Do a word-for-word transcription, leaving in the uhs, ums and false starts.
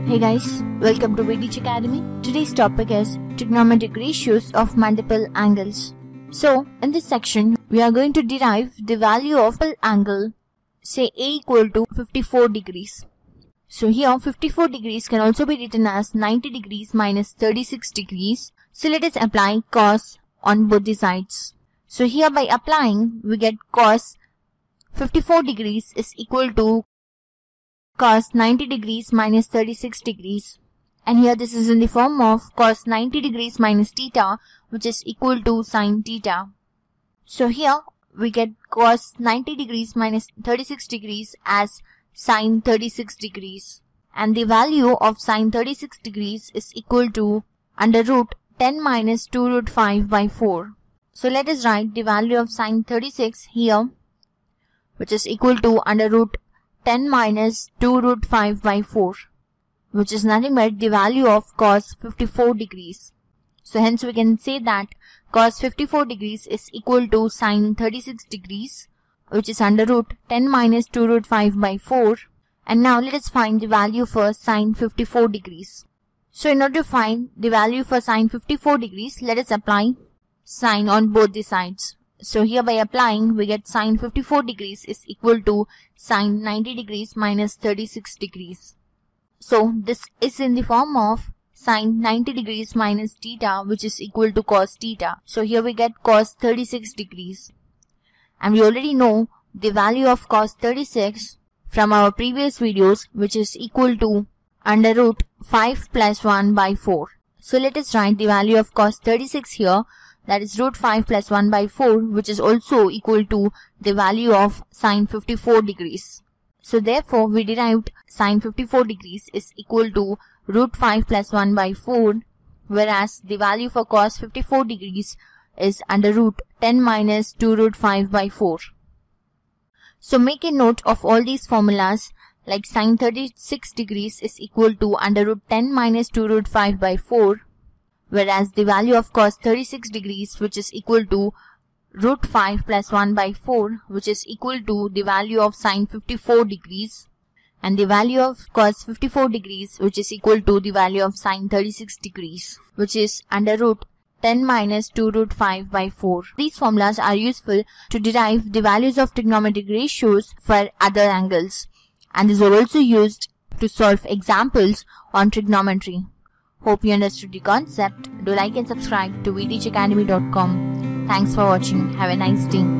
Hey guys, welcome to V D H Academy. Today's topic is trigonometric ratios of multiple angles. So, in this section, we are going to derive the value of an angle, say A equal to fifty-four degrees. So here, fifty-four degrees can also be written as ninety degrees minus thirty-six degrees. So let us apply cos on both the sides. So here by applying, we get cos fifty-four degrees is equal to cos ninety degrees minus thirty-six degrees, and here this is in the form of cos ninety degrees minus theta, which is equal to sin theta. So here we get cos ninety degrees minus thirty-six degrees as sin thirty-six degrees, and the value of sin thirty-six degrees is equal to under root ten minus two root five by four. So let us write the value of sin thirty-six here, which is equal to under root ten minus two root five by four, which is nothing but the value of cos fifty-four degrees. So hence we can say that cos fifty-four degrees is equal to sin thirty-six degrees, which is under root ten minus two root five by four. And now let us find the value for sin fifty-four degrees. So in order to find the value for sin fifty-four degrees, let us apply sin on both the sides. So here by applying, we get sin fifty-four degrees is equal to sin ninety degrees minus thirty-six degrees. So this is in the form of sin ninety degrees minus theta, which is equal to cos theta. So here we get cos thirty-six degrees. And we already know the value of cos thirty-six from our previous videos, which is equal to under root five plus one by four. So let us write the value of cos thirty-six here. That is root five plus one by four, which is also equal to the value of sin fifty-four degrees. So therefore, we derived sin fifty-four degrees is equal to root five plus one by four, whereas the value for cos fifty-four degrees is under root ten minus two root five by four. So make a note of all these formulas, like sin thirty-six degrees is equal to under root ten minus two root five by four. Whereas the value of cos thirty-six degrees, which is equal to root five plus one by four, which is equal to the value of sin fifty-four degrees, and the value of cos fifty-four degrees, which is equal to the value of sin thirty-six degrees, which is under root ten minus two root five by four. These formulas are useful to derive the values of trigonometric ratios for other angles, and these are also used to solve examples on trigonometry. Hope you understood the concept. Do like and subscribe to V D H academy dot com. Thanks for watching. Have a nice day.